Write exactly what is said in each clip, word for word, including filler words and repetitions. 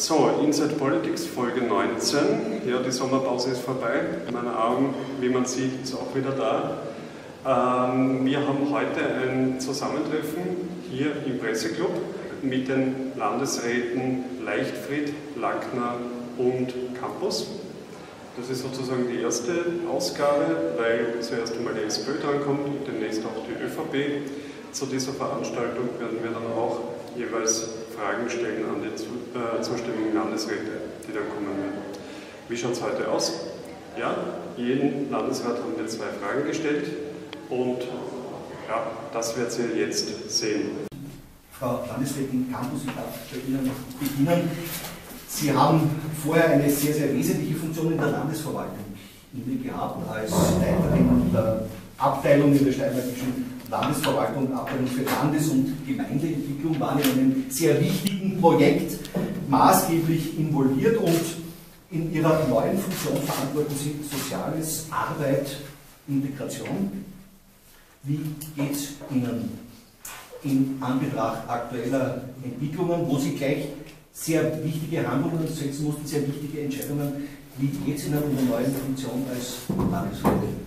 So, Inside Politics Folge neunzehn. Ja, die Sommerpause ist vorbei. Mein Arm, wie man sieht, ist auch wieder da. Ähm, wir haben heute ein Zusammentreffen hier im Presseclub mit den Landesräten Leichtfried, Lackner und Campus. Das ist sozusagen die erste Ausgabe, weil zuerst einmal die SPÖ drankommt und demnächst auch die ÖVP. Zu dieser Veranstaltung werden wir dann auch jeweils Fragen stellen an die äh, zuständigen Landesräte, die dann kommen werden. Wie schaut es heute aus? Ja, jeden Landesrat haben wir zwei Fragen gestellt und ja, das werdet ihr jetzt sehen. Frau Landesrätin Campus, ich darf bei Ihnen beginnen. Sie haben vorher eine sehr, sehr wesentliche Funktion in der Landesverwaltung inne gehabt, als Leiterin der Abteilung in der steiermarkischen Landesverwaltung, Abteilung für Landes- und Gemeindeentwicklung, waren in einem sehr wichtigen Projekt maßgeblich involviert und in Ihrer neuen Funktion verantworten Sie Soziales, Arbeit, Integration. Wie geht es Ihnen in Anbetracht aktueller Entwicklungen, wo Sie gleich sehr wichtige Handlungen setzen mussten, sehr wichtige Entscheidungen? Wie geht es Ihnen in der neuen Funktion als Landesrätin?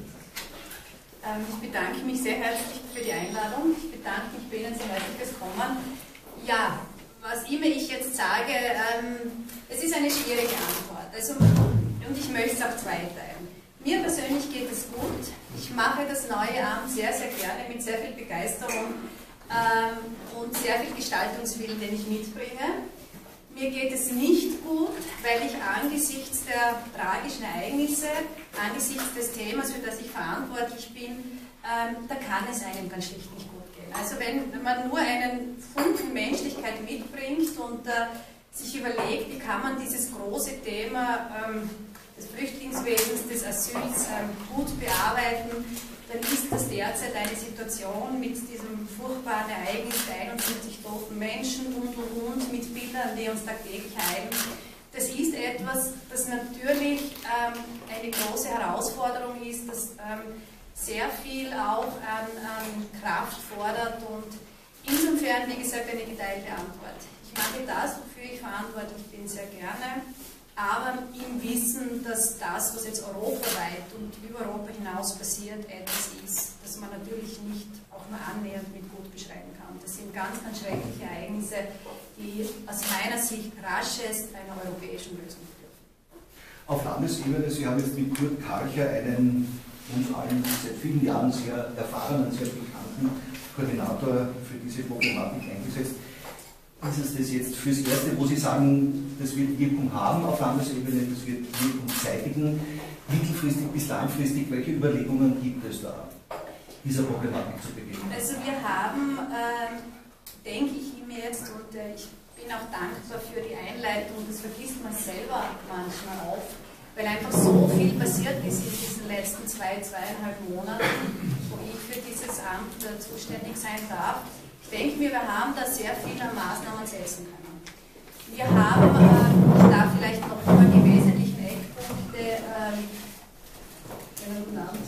Ich bedanke mich sehr herzlich für die Einladung. Ich bedanke mich bei Ihnen sehr herzlich fürs Kommen. Ja, was immer ich jetzt sage, ähm, es ist eine schwierige Antwort. Also, und ich möchte es auch zweiteilen. Mir persönlich geht es gut. Ich mache das neue Amt sehr, sehr gerne, mit sehr viel Begeisterung ähm, und sehr viel Gestaltungswillen, den ich mitbringe. Mir geht es nicht gut, weil ich angesichts der tragischen Ereignisse, angesichts des Themas, für das ich verantwortlich bin, ähm, da kann es einem ganz schlicht nicht gut gehen. Also wenn man nur einen Funken Menschlichkeit mitbringt und äh, sich überlegt, wie kann man dieses große Thema ähm, des Flüchtlingswesens, des Asyls ähm, gut bearbeiten, dann ist das derzeit eine Situation mit diesem furchtbaren Ereignis der einundsiebzig toten Menschen und und und mit Bildern, die uns tagtäglich ereilen. Das ist etwas, das natürlich ähm, eine große Herausforderung ist, das ähm, sehr viel auch an, an Kraft fordert und insofern, wie gesagt, eine geteilte Antwort. Ich mache das, wofür ich verantwortlich bin, sehr gerne. Aber im Wissen, dass das, was jetzt europaweit und über Europa hinaus passiert, etwas ist, das man natürlich nicht auch nur annähernd mit gut beschreiben kann. Das sind ganz, ganz schreckliche Ereignisse, die aus meiner Sicht raschest einer europäischen Lösung bedürfen. Auf Landesebene, Sie haben jetzt mit Kurt Karcher einen uns allen seit vielen Jahren sehr erfahrenen, sehr bekannten Koordinator für diese Problematik eingesetzt. Ist es das jetzt fürs Erste, wo Sie sagen, das wird Wirkung haben auf Landesebene, das wird Wirkung zeitigen, mittelfristig bis langfristig, welche Überlegungen gibt es da, dieser Problematik zu begegnen? Also wir haben, äh, denke ich mir jetzt, und äh, ich bin auch dankbar für die Einleitung, das vergisst man selber manchmal oft, weil einfach so viel passiert ist in diesen letzten zwei, zweieinhalb Monaten, wo ich für dieses Amt äh, zuständig sein darf. Ich denke mir, wir haben da sehr viele Maßnahmen setzen können. Wir haben, äh, ich darf vielleicht noch mal die wesentlichen Eckpunkte, ähm, guten Abend.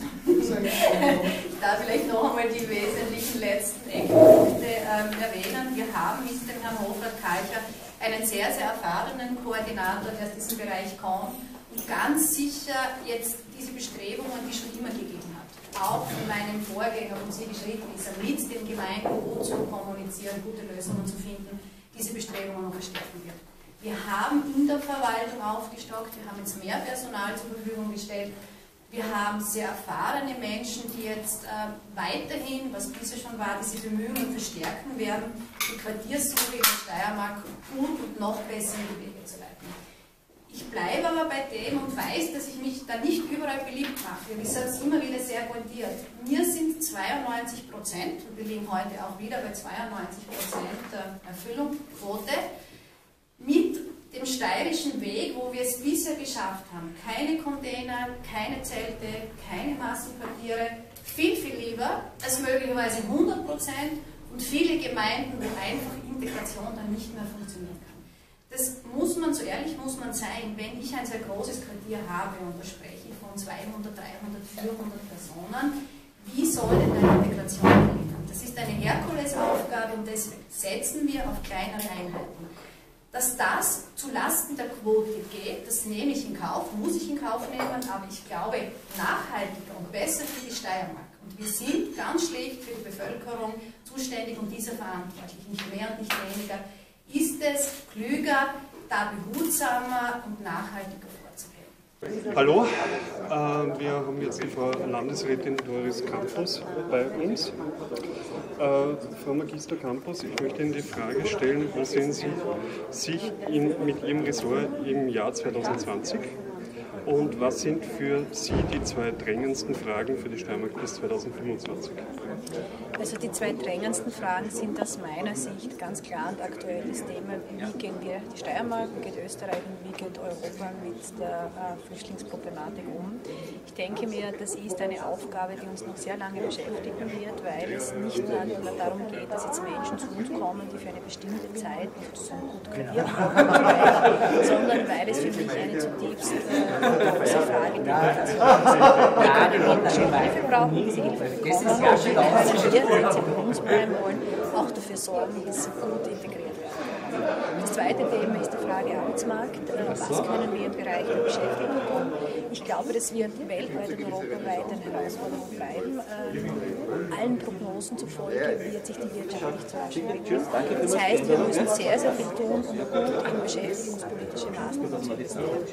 Ich darf vielleicht noch einmal die wesentlichen letzten Eckpunkte ähm, erwähnen. Wir haben mit dem Herrn Hofrat Karcher einen sehr, sehr erfahrenen Koordinator, der aus diesem Bereich kommt und ganz sicher jetzt diese Bestrebungen, die schon immer gegeben hat, auch von meinem Vorgänger, und Sie geschritten ist, mit den Gemeinden gut zu kommunizieren, gute Lösungen zu finden, diese Bestrebungen noch verstärken wird. Wir haben in der Verwaltung aufgestockt, wir haben jetzt mehr Personal zur Verfügung gestellt, wir haben sehr erfahrene Menschen, die jetzt äh, weiterhin, was bisher schon war, diese Bemühungen verstärken werden, die Quartiersuche in der Steiermark gut und noch besser in die Wege zu leiten. Ich bleibe aber bei dem und weiß, dass ich mich da nicht überall beliebt mache. Ich sage es immer wieder sehr pointiert. Mir sind zweiundneunzig Prozent, und wir liegen heute auch wieder bei zweiundneunzig Prozent Erfüllungsquote, mit dem steirischen Weg, wo wir es bisher geschafft haben. Keine Container, keine Zelte, keine Massenquartiere, viel, viel lieber als möglicherweise hundert Prozent und viele Gemeinden, wo einfach Integration dann nicht mehr funktionieren kann. Das muss man, so ehrlich muss man sein, wenn ich ein sehr großes Quartier habe und da spreche ich von zweihundert, dreihundert, vierhundert Personen, wie soll denn eine Integration gelingen? Das ist eine Herkulesaufgabe und deswegen setzen wir auf kleinere Einheiten. Dass das zulasten der Quote geht, das nehme ich in Kauf, muss ich in Kauf nehmen, aber ich glaube, nachhaltiger und besser für die Steiermark. Und wir sind ganz schlicht für die Bevölkerung zuständig und dieser verantwortlich, nicht mehr und nicht weniger. Ist es klüger, da behutsamer und nachhaltiger vorzugehen? Hallo, äh, wir haben jetzt die Frau Landesrätin Doris Campos bei uns. Äh, Frau Magister Campos, ich möchte Ihnen die Frage stellen, wo sehen Sie sich in, mit Ihrem Ressort im Jahr zweitausendzwanzig? Und was sind für Sie die zwei drängendsten Fragen für die Steiermark bis zweitausendfünfundzwanzig? Also die zwei drängendsten Fragen sind aus meiner Sicht ganz klar und aktuell das Thema, wie gehen wir die Steiermark, wie geht Österreich und wie geht Europa mit der äh, Flüchtlingsproblematik um. Ich denke mir, das ist eine Aufgabe, die uns noch sehr lange beschäftigen wird, weil es nicht nur darum geht, dass jetzt Menschen zu uns kommen, die für eine bestimmte Zeit sozusagen gut kreieren, sondern weil es für mich eine zutiefst äh, große Frage der Migration ist. Wir können Menschen Hilfe brauchen, die diese Hilfe bekommen, und wir können wir, wenn sie bei uns bleiben wollen, auch dafür sorgen, dass sie gut integriert werden. Das zweite Thema ist die Frage Arbeitsmarkt. Was können wir im Bereich der Beschäftigung tun? Ich glaube, dass wir weltweit und europaweit eine Herausforderung bleiben. Ähm, allen Prognosen zufolge wird sich die Wirtschaft nicht so rasch entwickeln. Das heißt, wir müssen sehr, sehr viel tun, um gut in beschäftigungspolitische Maßnahmen zu investieren.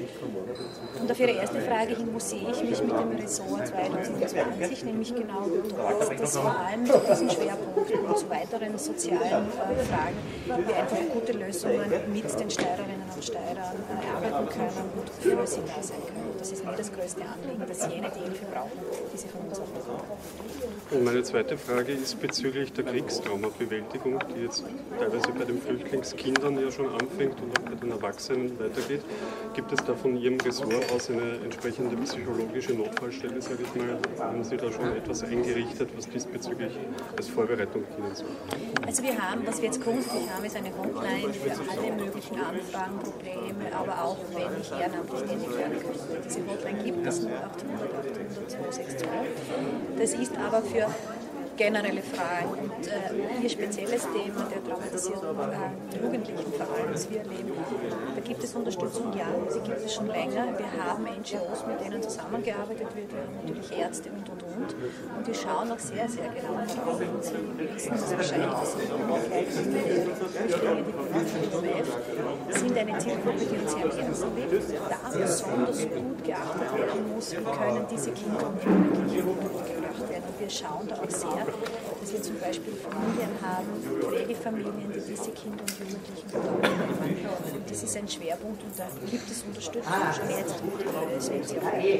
Und auf Ihre erste Frage hin, wo sehe ich mich mit dem Ressort zweitausendzwanzig, nämlich genau dort, dass vor allem zu diesen Schwerpunkten und zu weiteren sozialen äh, Fragen wir einfach gute Lösungen mit den Steirerinnen und Steirern erarbeiten können und für sie da sein können. Das ist mir das größte Anliegen, dass jene, die Hilfe brauchen, diese von uns auch bekommen. Und meine zweite Frage ist bezüglich der Kriegstraumabewältigung, die jetzt teilweise bei den Flüchtlingskindern ja schon anfängt und auch bei den Erwachsenen weitergeht. Gibt es da von Ihrem Ressort aus eine entsprechende psychologische Notfallstelle, sage ich mal? Haben Sie da schon etwas eingerichtet, was diesbezüglich als Vorbereitung dienen soll? Also wir haben, was wir jetzt grundsätzlich haben, ist eine Hotline für alle möglichen Anfragen, Probleme, aber auch wenn ich ehrenamtlich tätig werden könnte. Diese Hotline gibt es null acht hundert achthundert zweihundertzweiundsechzig. Das ist aber für generelle Fragen und äh, Ihr spezielles Thema der Traumatisierung äh, Jugendlichen vor allem, das wir erleben, da gibt es Unterstützung, ja, sie gibt es schon länger. Wir haben N G Os, mit denen zusammengearbeitet wird, wir haben natürlich Ärzte und und und und wir schauen auch sehr, sehr genau darauf und Sie wissen das wahrscheinlich, dass Sie die Flüchtlinge, die bei uns betrifft, sind eine Zielgruppe, die uns sehr am Herzen liegt. Da besonders gut geachtet werden muss, wie können diese Kinder und Jugendlichen untergebracht werden. Und wir schauen da auch sehr, dass wir zum Beispiel Familien haben, Pflegefamilien, die diese Kinder und Jugendlichen betreuen. Und das ist ein Schwerpunkt und da gibt es Unterstützung schon jetzt und es wird sie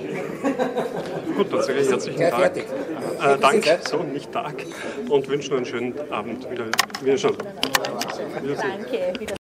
auch. Gut, dann sage ich herzlichen Dank. Äh, Dank, so, nicht Tag. Und wünsche noch einen schönen Abend. Wieder, wieder schon. Danke, wieder.